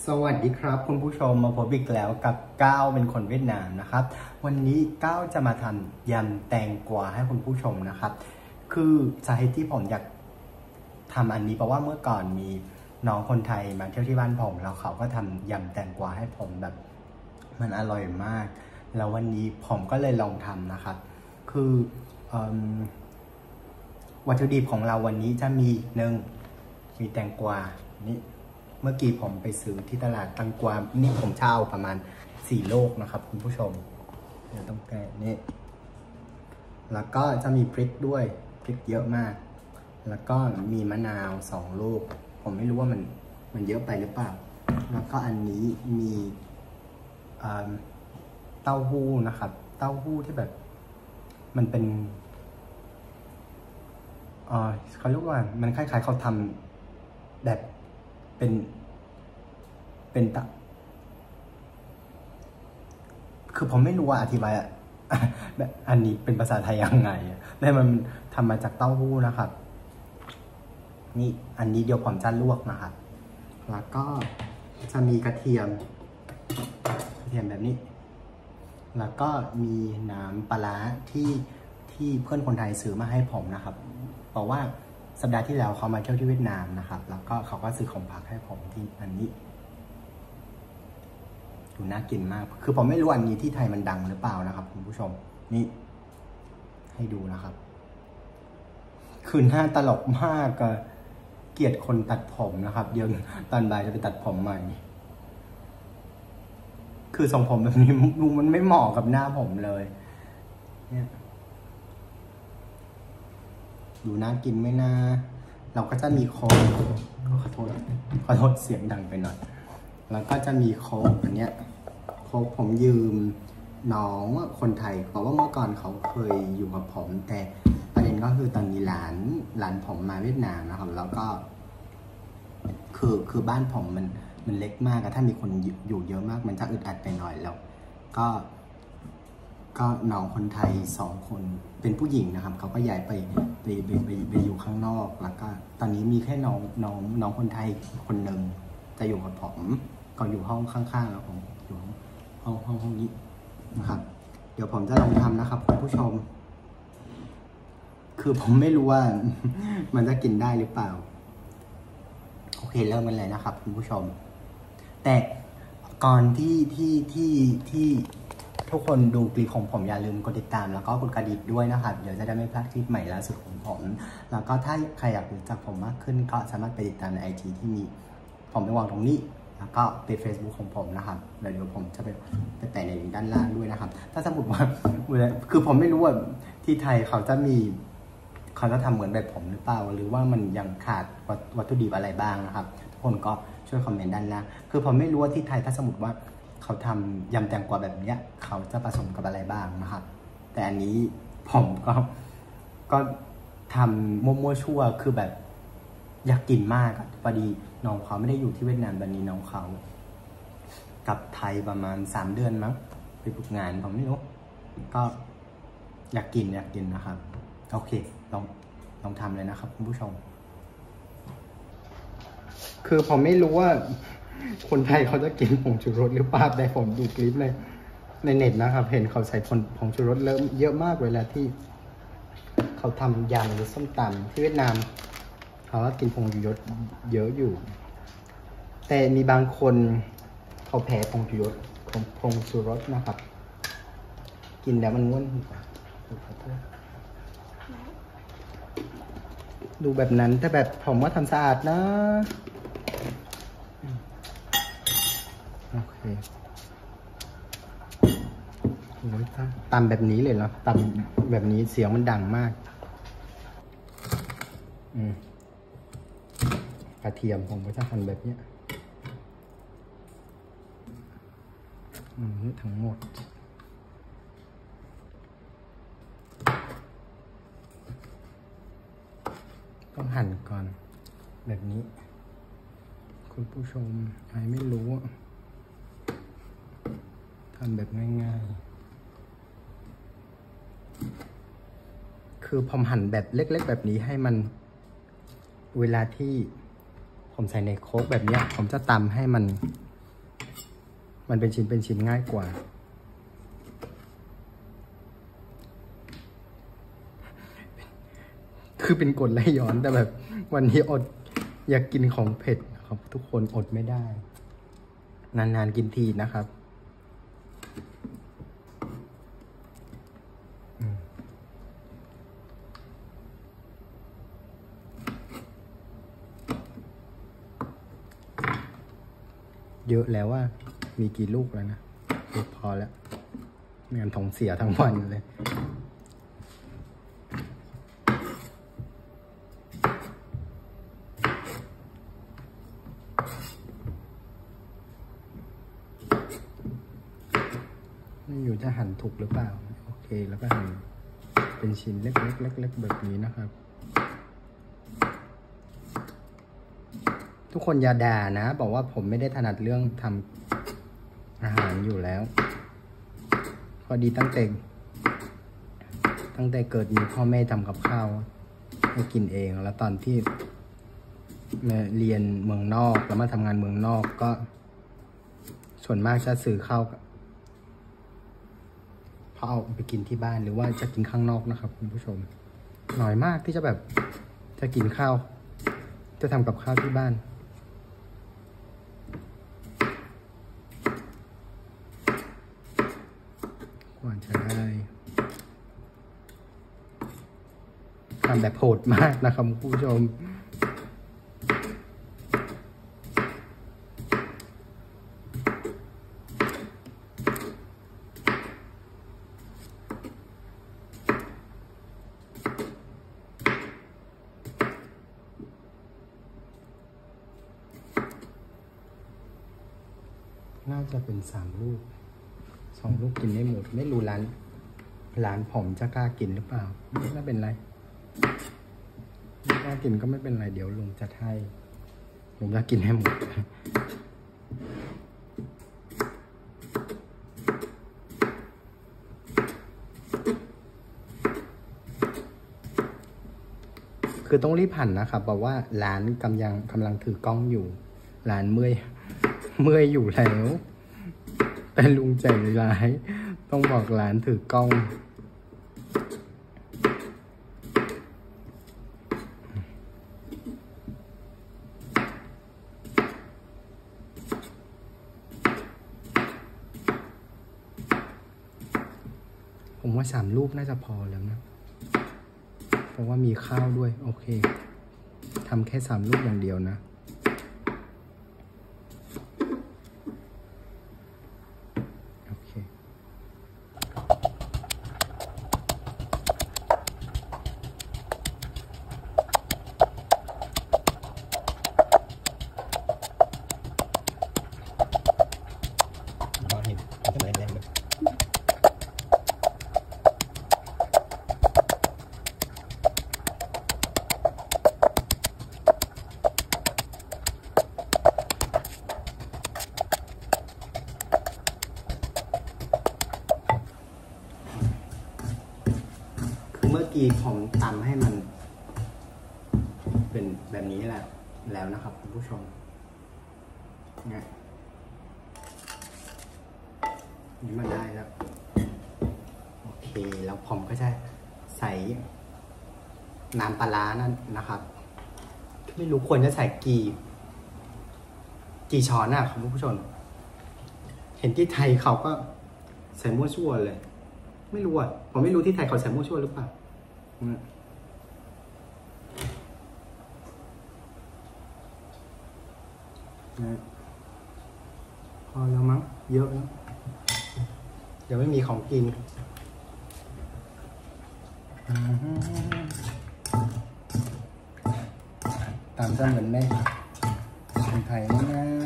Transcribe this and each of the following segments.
สวัสดีครับคุณผู้ชมมาพบอีกแล้วกับก้าวเป็นคนเวียดนามนะครับวันนี้ก้าวจะมาทำยำแตงกวาให้คุณผู้ชมนะครับคือสาเหตุที่ผมอยากทำอันนี้เพราะว่าเมื่อก่อนมีน้องคนไทยมาเที่ยวที่บ้านผมแล้วเขาก็ทำยำแตงกวาให้ผมแบบมันอร่อยมากแล้ววันนี้ผมก็เลยลองทำนะครับคือวัตถุดิบของเราวันนี้จะมีมีแตงกวานี่เมื่อกี้ผมไปซื้อที่ตลาดแตงกวานี่ผมเช่าประมาณ4 โลนะครับคุณผู้ชมเดี๋ยวต้องแกะนี่แล้วก็จะมีพริกด้วยพริกเยอะมากแล้วก็มีมะนาว2 ลูกผมไม่รู้ว่ามันเยอะไปหรือเปล่าแล้วก็อันนี้มีเต้าหู้นะครับเต้าหู้ที่แบบมันเป็นเขาเรียกว่ามันคล้ายๆเขาทำแบบเป็นตะคือผมไม่รู้ว่าอธิบายแบบอันนี้เป็นภาษาไทยยังไงแต่มันทำมาจากเต้าหู้นะครับนี่อันนี้เดี๋ยวผมจะลวกนะครับแล้วก็จะมีกระเทียมแบบนี้แล้วก็มีน้ำปลาร้าที่เพื่อนคนไทยซื้อมาให้ผมนะครับบอกว่าสัปดาห์ที่แล้วเขามาเที่ยวที่เวียดนามนะครับแล้วก็เขาก็ซื้อของฝากให้ผมที่อันนี้ดูน่ากินมากคือผมไม่รู้อันนี้ที่ไทยมันดังหรือเปล่านะครับคุณผู้ชมนี่ให้ดูนะครับคือหน้าตลกมากเกลียดคนตัดผมนะครับเดี๋ยวตอนบ่ายจะไปตัดผมใหม่คือทรงผมแบบนี้มันไม่เหมาะกับหน้าผมเลยเนี่ยดูน่ากินไหมนะเราก็จะมีโค้กขอโทษเสียงดังไปหน่อยแล้วก็จะมีโค้กอันเนี้ยโค้กผมยืมน้องคนไทยเพราะว่าเมื่อก่อนเขาเคยอยู่กับผมแต่ประเด็นก็คือตอนนี้หลานผมมาเวียดนามนะครับแล้วก็คือบ้านผมมันเล็กมากถ้ามีคนอยู่เยอะมากมันจะอึดอัดไปหน่อยแล้วก็น้องคนไทย2 คนเป็นผู้หญิงนะครับเขาก็ย้ายไปอยู่ข้างนอกแล้วก็ตอนนี้มีแค่น้องคนไทยคนหนึ่งจะอยู่กับผมก็อยู่ห้องข้างๆแล้วผมอยู่ห้องนี้นะครับเดี๋ยวผมจะลองทำนะครับคุณผู้ชมคือผมไม่รู้ว่ามันจะกินได้หรือเปล่าโอเคเริ่มกันเลยนะครับคุณผู้ชมแต่ก่อนที่ทุกคนดูคลิปของผมอย่าลืมกดติดตามแล้วก็กดกระดิ่งด้วยนะครับเดี๋ยวจะได้ไม่พลาดคลิปใหม่ล่าสุดของผมแล้วก็ถ้าใครอยากรู้จักผมมากขึ้นก็สามารถไปติดตามใน IG ที่มีผมไปวางตรงนี้แล้วก็เป็น Facebook ของผมนะครับเดี๋ยวผมจะไปแปะในลิงก์ด้านล่างด้วยนะครับถ้าสมมติว่าคือผมไม่รู้ว่าที่ไทยเขาจะทำเหมือนแบบผมหรือเปล่าหรือว่ามันยังขาดวัตถุดิบอะไรบ้างนะครับทุกคนก็ช่วยคอมเมนต์ด้านล่างคือผมไม่รู้ว่าที่ไทยถ้าสมมติว่าเขาทำยำแตงกวาแบบนี้เขาจะผสมกับอะไรบ้างนะครับแต่อันนี้ผมก็ทำมั่วๆชั่วคือแบบอยากกินมากพอดีน้องเขาไม่ได้อยู่ที่เวียดนามตอนนี้น้องเขากลับไทยประมาณ3 เดือนมั้งไปฝึกงานผมไม่รู้ก็อยากกินนะครับโอเคลองทำเลยนะครับคุณผู้ชมคือผมไม่รู้ว่าคนไทยเขาจะกินผงชูรสหรือเปล่าแต่ผมดูคลิปในเน็ตนะครับเห็นเขาใส่ผงชูรสเยอะมากเวลาที่เขาทำยำหรือส้มตำที่เวียดนามเขาก็กินผงชูรสเยอะอยู่แต่มีบางคนเขาแพ้ผงชูรสนะครับกินแล้วมันง่วนดูแบบนั้นแต่แบบผมว่าทำสะอาดนะโอเคตำแบบนี้เลยเหรอตำแบบนี้เสียงมันดังมากกระเทียมผมก็จะหั่นแบบนี้ทั้งหมดต้องหั่นก่อนแบบนี้คุณผู้ชมใครไม่รู้ทำแบบง่ายๆคือผมหั่นแบบเล็กๆแบบนี้ให้มันเวลาที่ผมใส่ในโค้กแบบนี้ผมจะตำให้มันมันเป็นชิ้นง่ายกว่าคือเป็นกรดไหลย้อนแต่แบบวันนี้อดอยากกินของเผ็ดครับทุกคนอดไม่ได้นานๆกินทีนะครับเยอะแล้วว่ามีกี่ลูกแล้วนะพอแล้วไม่งั้นท้องเสียทั้งวันเลยไม่อยู่จะหั่นถูกหรือเปล่าโอเคแล้วก็หั่นเป็นชิ้นเล็กๆแบบนี้นะครับทุกคนอย่าด่านะบอกว่าผมไม่ได้ถนัดเรื่องทำอาหารอยู่แล้วพอดีตั้งแต่เกิดมีพ่อแม่ทำกับข้าวให้กินเองแล้วตอนที่เรียนเมืองนอกแล้วมาทำงานเมืองนอกก็ส่วนมากจะซื้อข้าวพอเอาไปกินที่บ้านหรือว่าจะกินข้างนอกนะครับคุณผู้ชมน้อยมากที่จะแบบจะกินข้าวจะทำกับข้าวที่บ้านกว่าจะได้ทำแบบโหดมากนะครับคุณผู้ชมน่าจะเป็น3 ลูก2 ลูกกินไม่หมดไม่รู้ร้านผมจะกล้ากินหรือเปล่าไม่เป็นไรไม่กล้ากินก็ไม่เป็นไรเดี๋ยวลุงจะให้ลุงจะกินให้หมดคือต้องรีบหั่นนะครับบอกว่าร้านกำลังถือกล้องอยู่ร้านเมื่อยอยู่แล้วแต่ลุงใจร้ายต้องบอกร้านถือกล้องผมว่า3 ลูกน่าจะพอแล้วนะเพราะว่ามีข้าวด้วยโอเคทำแค่3 ลูกอย่างเดียวนะโอเคเมื่อกี้ผมตำให้มันเป็นแบบนี้แล้วนะครับคุณผู้ชมเนี่ยนี่มันได้แล้วโอเคแล้วผมก็จะใส่น้ำปลาร้านั่นนะครับไม่รู้ควรจะใส่กี่ช้อนนะครับคุณผู้ชมเห็นที่ไทยเขาก็ใส่มั่วซั่วเลยไม่รู้อ่ะผมไม่รู้ที่ไทยเขาใส่มั่วซั่วหรือเปล่าพอแล้วมั้งเยอะแล้วเดี๋ยวไม่มีของกินตามจะเหมือนแม่คนไทยนะ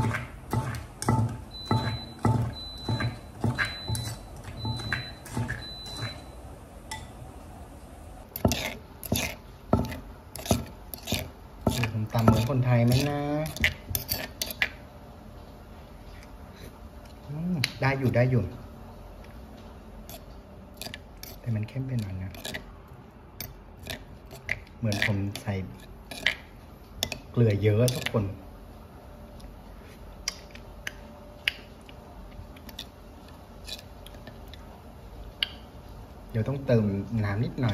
ผมตำเหมือนคนไทยไหมนะได้อยู่แต่มันเข้มไปหน่อยนะเหมือนผมใส่เกลือเยอะทุกคนเดี๋ยวต้องเติมน้ำนิดหน่อย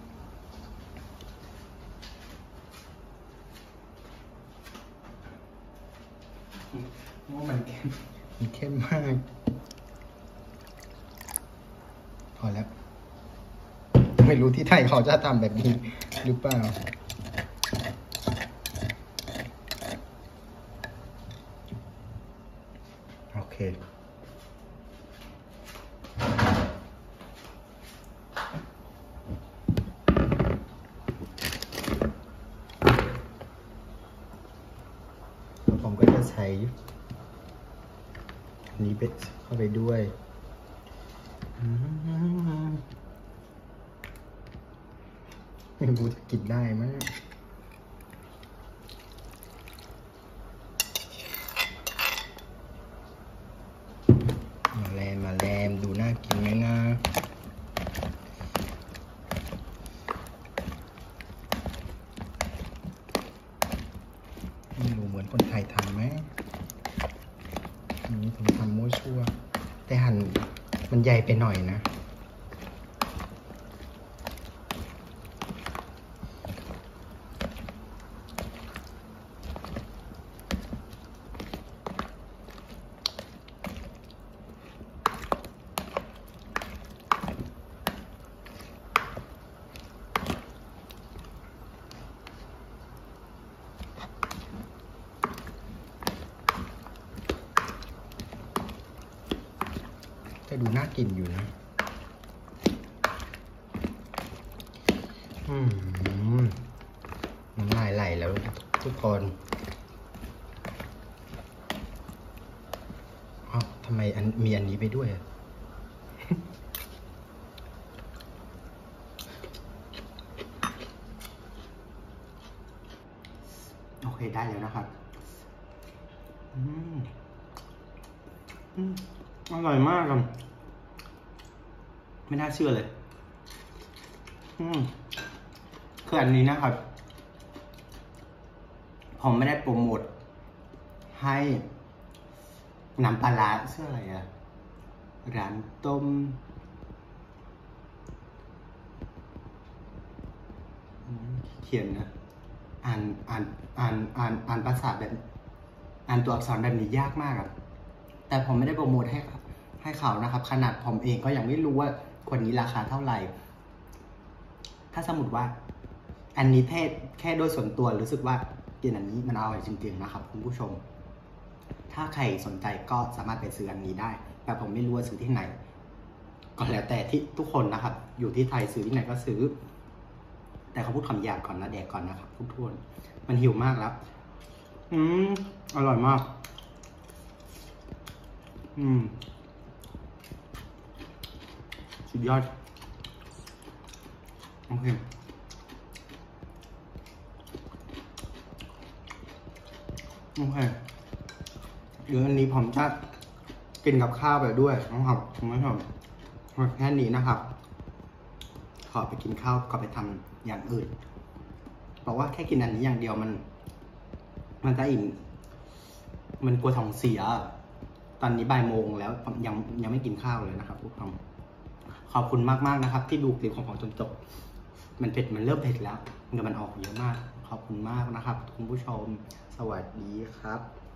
ว่ามันเข้มมาก พอแล้ว ไม่รู้ที่ไทยเขาจะทำแบบนี้หรือเปล่า โอเค ผมก็จะใช้อันนี้เบ็ดเข้าไปด้วยไม่รู้จะกินได้ไหมมาแลมดูน่ากินไหมนะไม่รู้เหมือนคนไทยทำไหมอันนี้ผมทำมั่วชั่วแต่หั่นมันใหญ่ไปหน่อยนะก็ดูน่ากินอยู่นะน้ำลายไหลแล้วทุกคนอ้าวทำไมมีอันนี้ไปด้วยโอเคได้แล้วนะครับอร่อยมากครับไม่น่าเชื่อเลยคืออันนี้นะครับผมไม่ได้โปรโมทให้น้ำปลาร้าชื่ออะไรอะร้านต้มเขียนนะอ่านภาษาแบบอ่านตัวอักษรแบบนี้ยากมากอะแต่ผมไม่ได้โปรโมทให้เขานะครับขนาดผมเองก็ยังไม่รู้ว่าคนนี้ราคาเท่าไหร่ถ้าสมมติว่าอันนี้แค่โดยส่วนตัวรู้สึกว่ากินอันนี้มันอร่อยจริงๆนะครับคุณผู้ชมถ้าใครสนใจก็สามารถไปซื้ออันนี้ได้แต่ผมไม่รู้ว่าซื้อที่ไหนก็แล้วแต่ที่ทุกคนนะครับอยู่ที่ไทยซื้อที่ไหนก็ซื้อแต่เขาพูดคำหยาบก่อนนะแดกก่อนนะครับทุกคนมันหิวมากแล้วอร่อยมากสุดยอดโอเคเดี๋ยวอันนี้ผมจะกินกับข้าวไปด้วยนะครับคุณผู้ชมแค่นี้นะครับขอไปกินข้าวก็ไปทำอย่างอื่นบอกว่าแค่กินอันนี้อย่างเดียวมันจะอิ่มมันกลัวท้องเสียตอนนี้บ่ายโมงแล้วยังไม่กินข้าวเลยนะครับทุกคนขอบคุณมากๆนะครับที่ดูคลิปของผมจนจบมันเผ็ดมันเริ่มเผ็ดแล้วเดี๋ยวมันออกเยอะมากขอบคุณมากนะครับคุณผู้ชมสวัสดีครับ